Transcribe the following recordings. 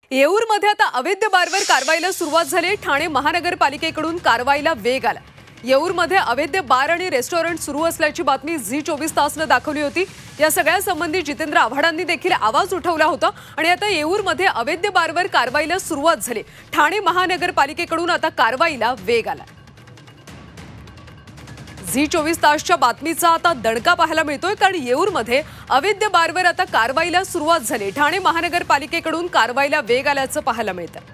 येऊरमध्ये आता अवैध बारवर कारवाईला सुरुवात झाली। ठाणे महानगरपालिकेकडून कारवाईला वेग आला। येऊरमध्ये अवैध बार आणि रेस्टॉरंट सुरू असल्याची बातमी झी24 तासने दाखवली होती। या सगळ्या संबंधी जितेंद्र आव्हाडांनी देखील आवाज उठवला होता आणि आता येऊरमध्ये अवैध बारवर कारवाईला सुरुवात झाली। ठाणे महानगरपालिकेकडून आता कारवाईला वेग आला। झी24 तासच्या बातमीचा आता दणका पाहायला मिळतोय, कारण येऊरमध्ये अवैध बारवर आता कारवाईला सुरुवात झाली। ठाणे महानगरपालिकेकडून कारवाईला वेग आल्याचं पाहायला मिळतं।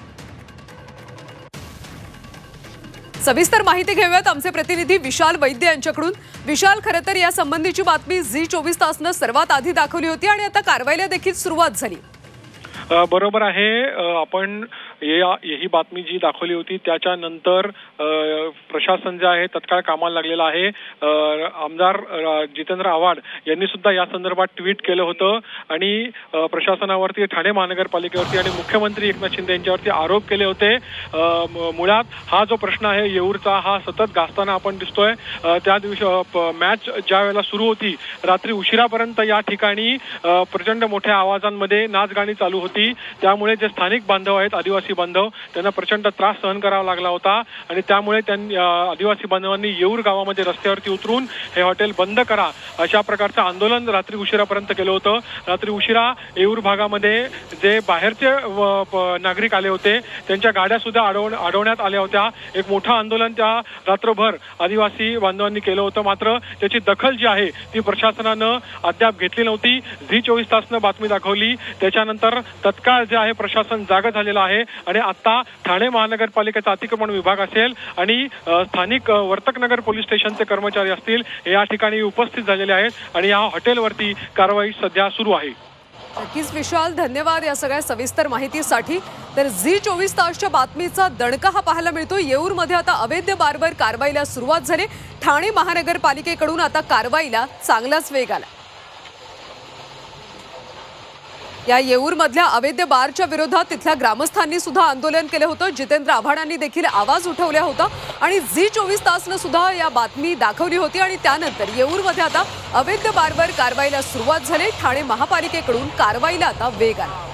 सविस्तर माहिती घेऊयात आमचे प्रतिनिधी विशाल वैद्य यांच्याकडून। विशाल, खरं तर या संबंधीची बातमी झी24 तासने सर्वात आधी दाखवली होती आणि आता कारवाईला देखील सुरुवात झाली। बरोबर आहे। आपण ही बातमी जी दाखवली होती त्याच्यानंतर प्रशासन जे आहे तत्काळ कामाला लागलेलं आहे। आमदार जितेंद्र आव्हाड यांनी सुद्धा या संदर्भात ट्विट केलं होतं आणि प्रशासनावरती, ठाणे महानगरपालिकेवरती आणि मुख्यमंत्री एकनाथ शिंदे यांच्यावरती आरोप केले होते। मुळात हा जो प्रश्न आहे येऊरचा, हा सतत गाजताना आपण दिसतोय। त्या दिवशी मॅच ज्या वेळेला सुरू होती रात्री उशिरापर्यंत या ठिकाणी प्रचंड मोठ्या आवाजांमध्ये नाचगाणी चालू होती। त्यामुळे जे स्थानिक बांधव आहेत, आदिवासी बांधव, त्यांना प्रचंड त्रास सहन करावा लागला होता आणि त्यामुळे त्यांनी आदिवासी बांधवांनी येऊर गावामध्ये रस्त्यावरती उतरून हे हॉटेल बंद करा अशा प्रकारचं आंदोलन रात्री उशिरापर्यंत केलं होतं। रात्री उशिरा येऊर भागामध्ये जे बाहेरचे नागरिक आले होते त्यांच्या गाड्या सुद्धा अडवण्यात आल्या होत्या। एक मोठं आंदोलन त्या रात्रभर आदिवासी बांधवांनी केलं होतं, मात्र त्याची दखल जी आहे ती प्रशासनानं अद्याप घेतली नव्हती। झी24 तासनं बातमी दाखवली, त्याच्यानंतर तत्काळ जे आहे प्रशासन जागं झालेलं आहे आणि आता ठाणे महानगरपालिकेचा अतिक्रमण विभाग असेल आणि स्थानिक वर्तकनगर पोलीस स्टेशनचे कर्मचारी असतील, हे या ठिकाणी उपस्थित झालेले आहेत आणि या हॉटेलवरती कारवाई सध्या सुरू आहे। नक्कीच विशाल, धन्यवाद या सगळ्या सविस्तर माहितीसाठी। तर झी24 तासच्या बातमीचा दणका हा पाहायला मिळतो। येऊरमध्ये आता अवैध बारवर कारवाईला सुरुवात झाली। ठाणे महानगरपालिकेकडून आता कारवाईला चांगलाच वेग आला। या येऊरमधल्या अवैध बारच्या विरोधात तिथल्या ग्रामस्थांनी सुद्धा आंदोलन केलं होतं। जितेंद्र आव्हाडांनी देखील आवाज उठवला होता आणि झी24 तासने सुद्धा या बातमी दाखवली होती आणि त्यानंतर येऊरमध्ये आता अवैध बारवर कारवाईला सुरुवात झाली। ठाणे महापालिकेकडून कारवाईला आता वेग आला।